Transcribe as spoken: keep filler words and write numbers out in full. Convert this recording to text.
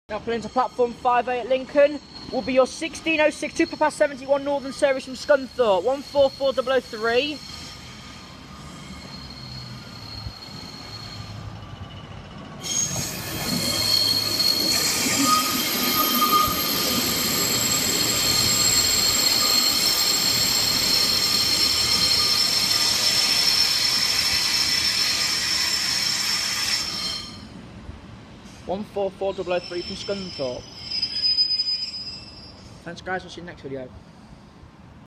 Now pulling to platform five A at Lincoln will be your sixteen oh six, two past seventy-one Northern Service from Scunthorpe, one four four zero zero three. one four four zero zero three from Scunthorpe. Thanks guys, we'll see you in the next video.